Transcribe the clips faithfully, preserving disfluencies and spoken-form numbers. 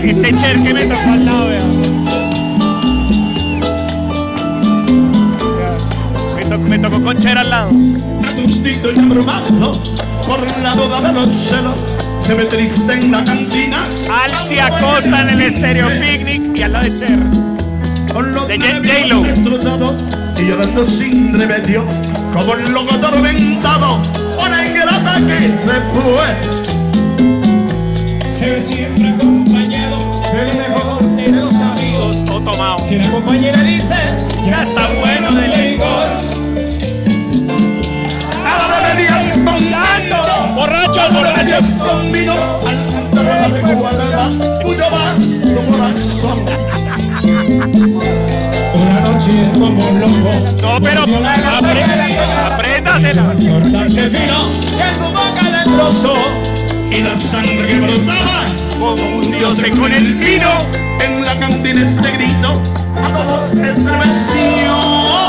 este Cher que me tocó al lado, vea. Me, to me tocó con Cher al lado. Aturdito y abrumado por la duda de los celos, se ve triste en la cantina. Alci Acosta en el Estéreo Picnic y al lado de Cher. Con los de J-Lo. Y llorando sin remedio, como un loco atormentado por la ingrata que se fue. Se ve siempre acompañado del mejor de los amigos. O tomado. Que la compañera dice ya está bueno de licor. Nada de bebidas con tanto. Borrachos, borrachos. Con vino al canto de la recuadra, cuyo vaso corazón. Una noche como loco. No, pero apréndasela. Cortarse fino que su boca destrozó. Y la sangre que brotaba como un dios con el vino. En la cantina este grito a todos estremeció.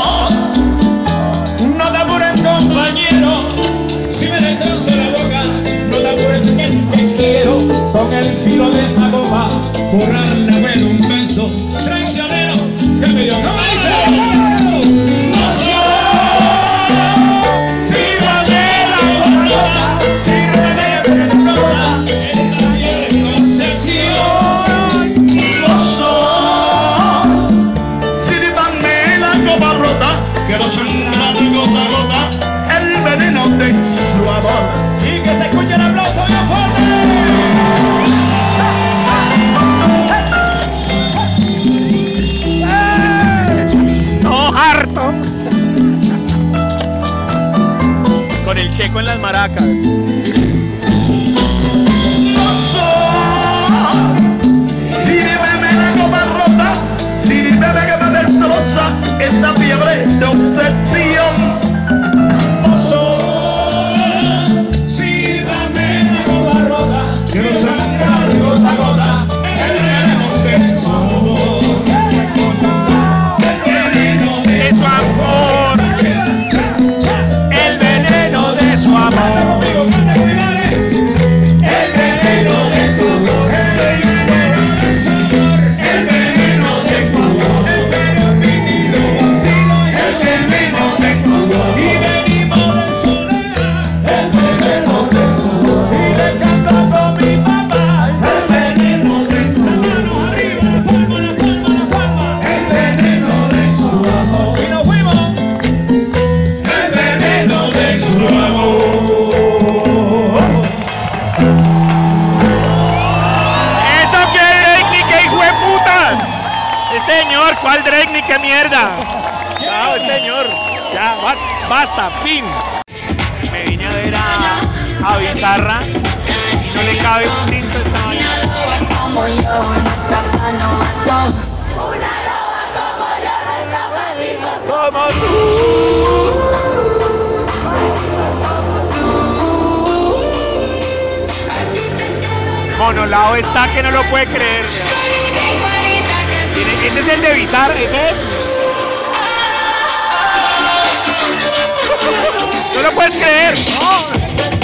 No te apures, compañero, si me destrozo la boca. No te apures, que es que quiero con el filo de esta copa borrarle a ver un beso traicionero que me dio. ¿Cómo dice? Con el Checo en las maracas. Si bebe la copa rota, si bebe que me destroza esta fiebre de obsesión. Si bebe la copa rota, quiero sangrar gota a gota el veneno que somos. El veneno de su amor. El veneno de su amor. El veneno de su amor. El veneno de su amor. El veneno de su amor. Estéreo Picnic vacilo. El veneno de su amor. Y venimos de soledad. El veneno de su amor. Y le canto con mi papá. El veneno de su amor. La mano arriba, la palma, la palma, la palma. El veneno de su amor. Y nos fuimos. El veneno de su amor. ¡Eso que Drake ni que hijo de putas! Este señor, ¿cuál Drake ni qué mierda? No, este señor, ya, basta, fin. Me vine a ver a, a Bizarra y no le cabe un tinto esta vaina. Como tú. Monolao está que no lo puede creer. ¿Tiene, ese es el de Bizarra, ese es. No lo puedes creer. No.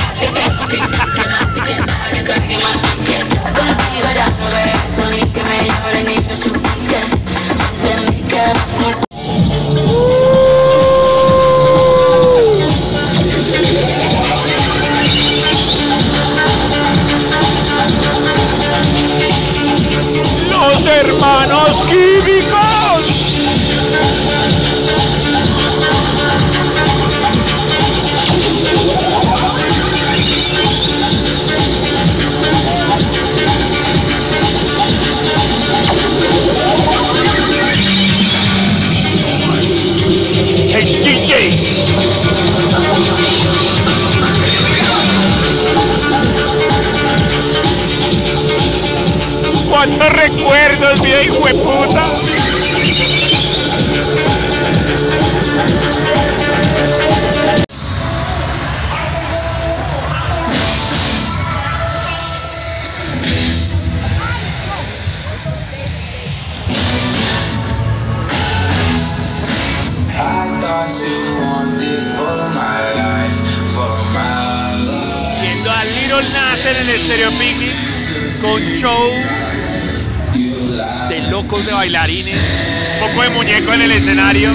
Los hermanos químicos. El D J. ¡Cuántos recuerdos, mi hijo de puta! Viendo a Little Nas en el Estéreo Picnic con show locos de bailarines, un poco de muñeco en el escenario.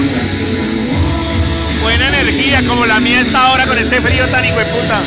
Buena energía, como la mía está ahora con este frío tan hijueputa.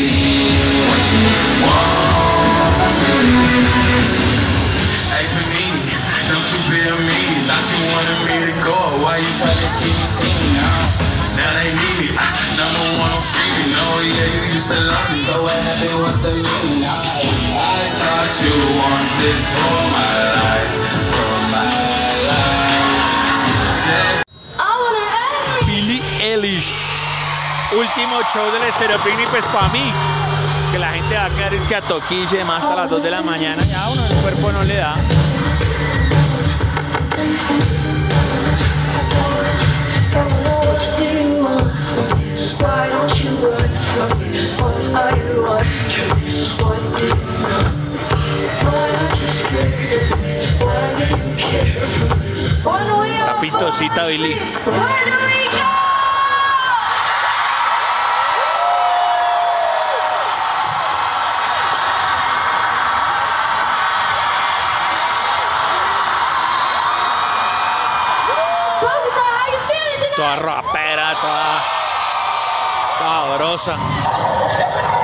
Billie Eilish, último show del Estéreo Picnic, pues para mí, que la gente va a quedar es que a toquille más hasta las dos de la mañana, ya uno el cuerpo no le da. Tapitosita Billy. Toda rapera, toda, toda sabrosa.